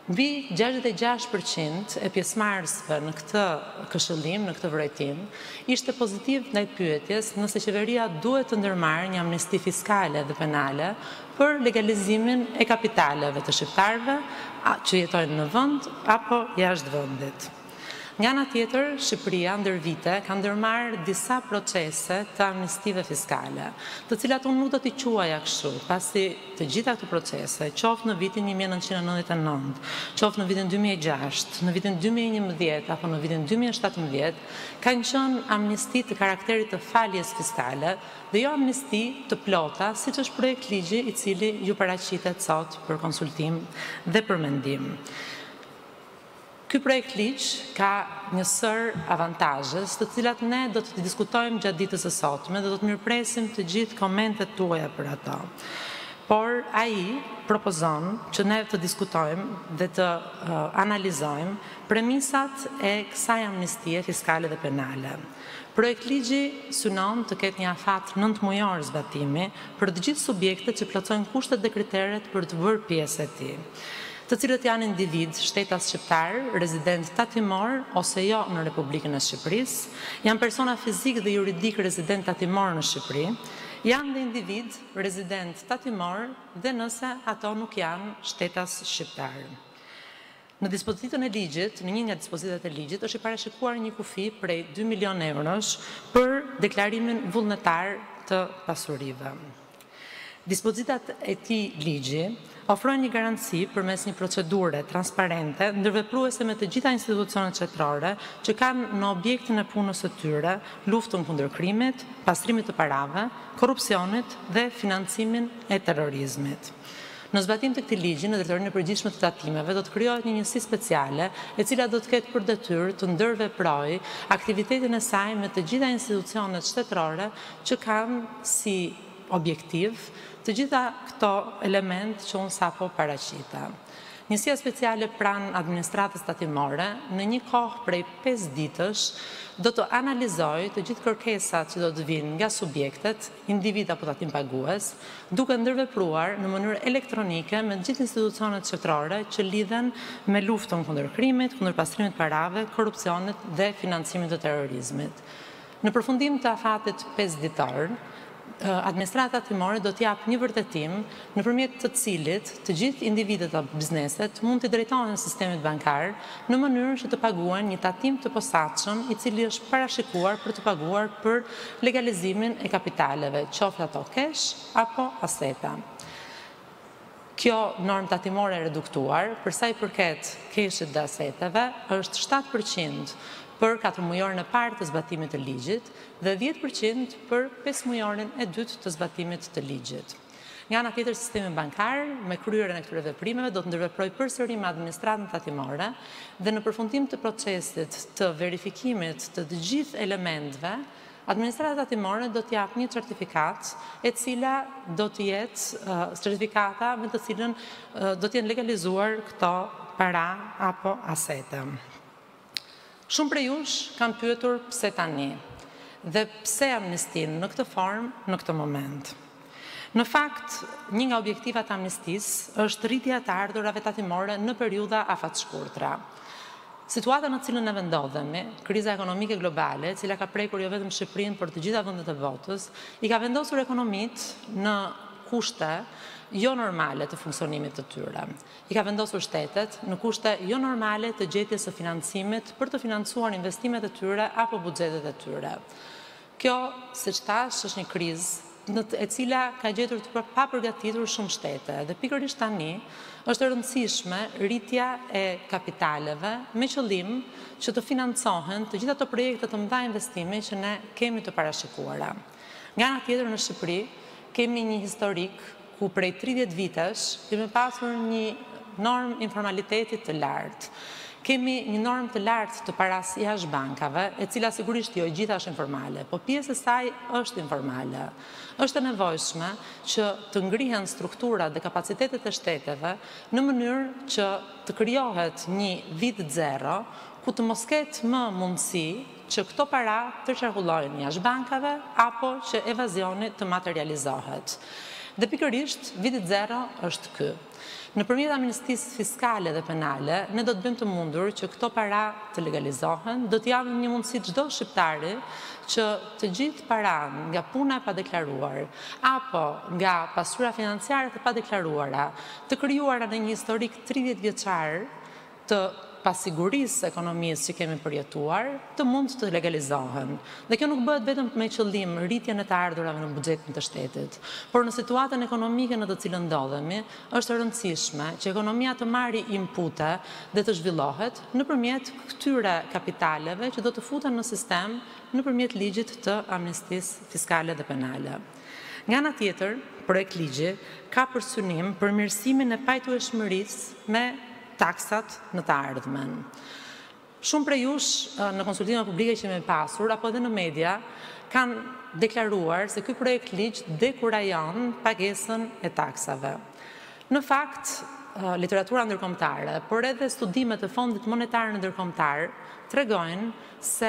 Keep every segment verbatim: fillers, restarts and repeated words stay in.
Mbi gjashtëdhjetë e gjashtë përqind e pjesëmarrësve në këtë këshillim, në këtë vërejtim, ishte pozitiv ndaj pyetjes nëse qeveria duhet të ndërmarrë një amnisti fiskale dhe penale për legalizimin e kapitaleve të shqiptarëve që jetojnë në vend apo jashtë vendit. Nga ana tjetër, Shqipëria ndër vite ka ndërmarrë disa procese të amnistive fiskale, të cilat unë nuk do t'i quaja kështu, pasi të gjitha këto procese, qoftë në vitin një mijë e nëntëqind e nëntëdhjetë e nëntë, qoftë në vitin dy mijë e gjashtë, në vitin dy mijë e njëmbëdhjetë apo në vitin dy mijë e shtatëmbëdhjetë, kanë qenë amnisti të karakterit të faljes fiskale dhe jo amnisti të plota, siç është projekt ligji i cili ju paraqitet sot për konsultim dhe për mendim. Ky projekt ligj ka një sër avantazhes, të cilat ne do të diskutojmë gjatë ditës së sotme dhe do të mirëpresim të gjithë komentet tuaja për ato. Por ai propozon që ne të diskutojmë dhe të uh, analizojmë premisat e kësaj amnistie fiskale dhe penale. Projekt ligji synon të ketë një afat nëntëmujor zbatimi për të gjithë subjektet që plotësojnë kushtet dhe kriteret për të bërë pjesë e tij, të cilët janë individ, shtetas shqiptar, rezident tatimor ose jo në Republikën e Shqipërisë, janë persona fizik dhe juridik rezident tatimor në Shqipëri, janë dhe individ, rezident tatimor dhe nëse ato nuk janë shtetas shqiptar. Në dispozitën e ligjit, në një nga dispozitat e ligjit, është i parashikuar një kufi prej dy milion eurosh për deklarimin vullnetar të pasurive. Dispozitat e këtij ligji ofrojnë një garanci përmes një procedure transparente ndërvepruese me të gjitha institucionet shtetërore që kanë në objektin e punës së tyre luftën kundër krimit, pastrimit të parave, korrupsionit dhe financimin e terrorizmit. Në zbatim të këtij ligji, në drejtorinë e përgjithshme të tatimeve, do të krijohet një njësi speciale, e cila do të ketë për detyrë të ndërveprojë aktivitetin e saj me të gjitha institucionet shtetërore që kanë si objektiv të gjitha këto element që unë sapo paraqita. Njësia speciale pranë administratës tatimore, në një kohë prej pesë ditësh, do të analizojë të gjithë kërkesat që do të vinë nga subjektet, individ apo tatim pagues, duke ndërvepruar në mënyrë elektronike me të gjithë institucionet shtetërore që lidhen me luftën kundër krimit, kundër pastrimit të parave, korrupsionit dhe financimit të terrorizmit. Në përfundim të afatit pesë ditor, administrata tatimore do t'jap një vërtetim nëpërmjet të cilit të gjithë individët apo bizneset mund të drejtohen në sistemin bankar në mënyrë që të paguajnë një tatim të posaçëm i cili është parashikuar për të paguar për legalizimin e kapitaleve, qoftë ato kesh apo aseta. Kjo normë tatimore e reduktuar, për sa i përket keshit dhe aseteve, është shtatë përqind për katër mujorin e parë të zbatimit të ligjit dhe dhjetë përqind për pesë mujorin e dytë të zbatimit të ligjit. Nga ana tjetër, sistemi bankar, me kryerjen e këtyre veprimeve, do të ndërveprojë përsëri me administratën tatimore dhe në përfundim të procesit të verifikimit të të gjithë elementëve, administrata tatimore do të jap një certifikat e cila do të jetë uh, certifikata me të cilën uh, do të jenë legalizuar këto para apo asete. Shumë prej jush kanë pyetur pse tani dhe pse amnistin në këtë formë në këtë moment. Në fakt, një nga objektivat e amnistisë është rritja të ardhurave tatimore në periudha afatshkurtra. Situata në cilën ne vendodhemi, kriza ekonomike globale, e cila ka prekur jo vetëm Shqipërinë, por të gjitha vendet e botës, i ka vendosur ekonomitë në kushte jo normale të funksionimit të tyre. I ka vendosur shtetet në kushte jo normale të gjetjes së financimit për të financuar investimet e tyre apo buxhetet e tyre. Kjo, siç thash, është një krizë në e cila ka gjetur të papërgatitur shumë shtete dhe pikërisht tani është e rëndësishme rritja e kapitaleve me qëllim që të financohen të gjitha ato projekte të mëdha investimi që ne kemi të parashikuara. Nga ana tjetër, në Shqipëri kemi një historik ku prej tridhjetë vitesh kemi pasur një normë informalitetit të lartë. Kemi një normë të lartë të paras jashtë bankave, e cila sigurisht jo gjitha është informale, po pjesë e saj është informale. Është e nevojshme që të ngrihen strukturat dhe kapacitetet e shteteve në mënyrë që të krijohet një vit zero, ku të mos ketë më mundësi që këto para të qarkullojnë jashtë bankave apo që evazioni të materializohet. Dhe pikërisht, vitit zero është ky. Nëpërmjet amnistisë fiskale dhe penale, ne do të bëjmë të mundur që këto para të legalizohen, do të japim një mundësi çdo shqiptari që të gjithë paranë nga puna e padeklaruar apo nga pasura financiare të padeklaruara, të krijuara në një historik tridhjetë vjeçar të pasigurisë ekonomisë që kemi përjetuar, të mund të legalizohen. Dhe kjo nuk bëhet vetëm me qëllim rritjen e të ardhurave në buxhetin të shtetit, por në situatën ekonomike në të cilën ndodhemi, është e rëndësishme që ekonomia të marrë inpute dhe të zhvillohet nëpërmjet këtyre kapitaleve që do të futen në sistem nëpërmjet ligjit të amnistisë fiskale dhe penale. Nga ana tjetër, projekt ligji ka për synim përmirësimin e pajtueshmërisë me taksat në të ardhmen. Shumë prej jush në konsultimet publike që me pasur, apo edhe në media, kanë deklaruar se ky projekt ligj dekurajon pagesën e taksave. Në fakt, literatura ndërkombëtare, por edhe studimet e Fondit Monetar Ndërkombëtar tregojnë se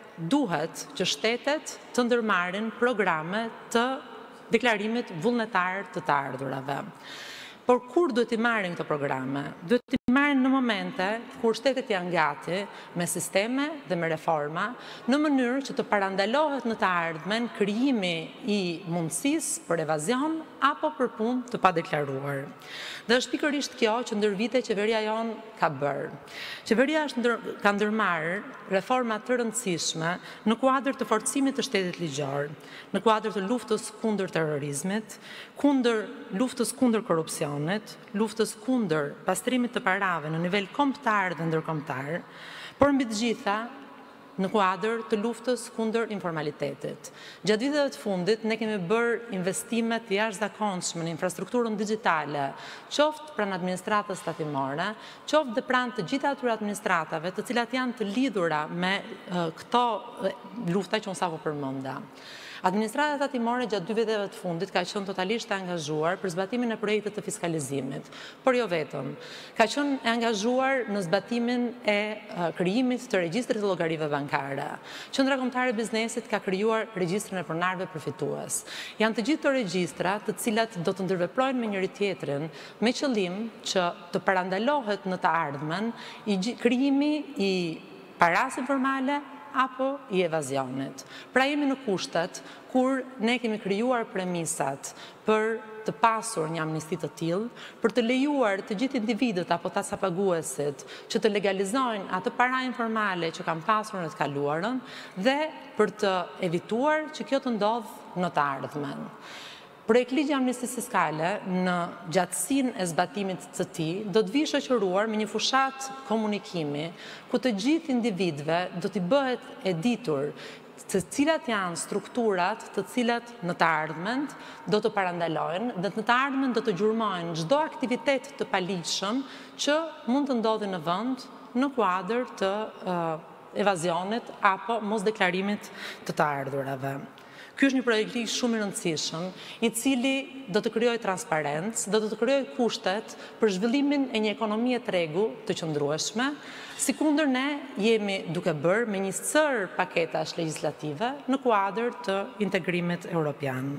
duhet që shtetet të ndërmarrin programe të deklarimit vullnetar të të ardhurave. Por kur duhet i marrin këto programe? Duhet i marrin në momente kur shtetet janë gati me sisteme dhe me reforma, në mënyrë që të parandalohet në të ardhmen krijimi i mundësisë për evazion apo për punë të padeklaruar. Dhe është pikërisht kjo që ndër vite qeveria jon ka bërë. Qeveria është ndër, ka ndërmarrë reforma të rëndësishme në kuadër të forcimit të shtetit ligjor, në kuadër të luftës kundër terrorizmit, kundër luftës kundër korrupsionit, luftës kundër pastrimit të parave në nivel kombëtar dhe ndërkombëtar, por mbi të gjitha në kuadër të luftës kundër informalitetit. Gjatë viteve të fundit, ne kemi bërë investime të jashtëzakonshme në infrastrukturën digjitale, qoftë pranë administratës tatimore, qoftë dhe pranë të gjitha atyre administratave, të cilat janë të lidhura me uh, këto uh, lufta që unë sapo përmenda. Administrata tatimore gjatë dy viteve të fundit ka qenë totalisht e angazhuar për zbatimin e projektit të fiskalizimit, por jo vetëm. Ka qenë e angazhuar në zbatimin e uh, krijimit të regjistrit të llogarive bankare. Qendra Kombëtare e Biznesit ka krijuar regjistrin e pronarëve përfitues. Janë të gjithë të regjistra të cilat do të ndërveprojnë me njëri tjetrin me qëllim që të parandalohet në të ardhmen i krijimi i parasë informale apo i evazionit. Pra jemi në kushtet kur ne kemi krijuar premisat për të pasur një amnisti të tillë, për të lejuar të gjithë individët apo tasapaguesit që të legalizojnë atë para informale që kanë pasur në të kaluarën dhe për të evituar që kjo të ndodhë në të ardhmen. Projekt ligji amnistisë fiskale në gjatësinë e zbatimit të tij do të vijë shoqëruar me një fushat komunikimi ku të gjithë individëve do t'i bëhet e ditur të cilat janë strukturat të cilat në të ardhmen do të parandalojnë dhe në të ardhmen do të gjurmojnë çdo aktivitet të paligjshëm që mund të ndodhi në vend në kuadër të uh, evazionit apo mosdeklarimit të të ardhurave. Ky është një projekt ligj shumë i rëndësishëm, i cili do të krijojë transparencë, do të krijojë kushtet për zhvillimin e një ekonomie tregu të qëndrueshme, sikundër ne jemi duke bërë me një sër paketash legjislative në kuadër të integrimit evropian.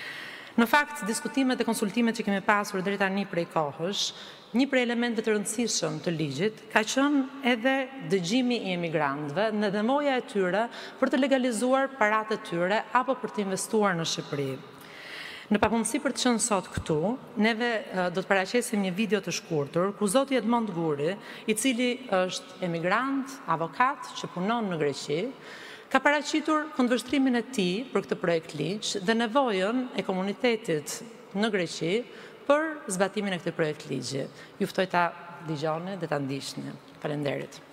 Në fakt, diskutimet e konsultimet që kemi pasur deri tani prej kohësh, një prej elementeve të rëndësishëm të ligjit ka qenë edhe dëgjimi i emigrantëve në nevoja e tyre për të legalizuar paratë e tyre apo për të investuar në Shqipëri. Në pamundësi për të qenë sot këtu, neve uh, do të paraqesim një video të shkurtër ku zoti Edmond Guri, i cili është emigrant, avokat që punon në Greqi, ka paraqitur kundërshtrimin e tij për këtë projekt ligj dhe nevojën e komunitetit në Greqi për zbatimin e këtij projekt ligji. Ju ftoj ta dëgjoni dhe ta ndiqni. Faleminderit.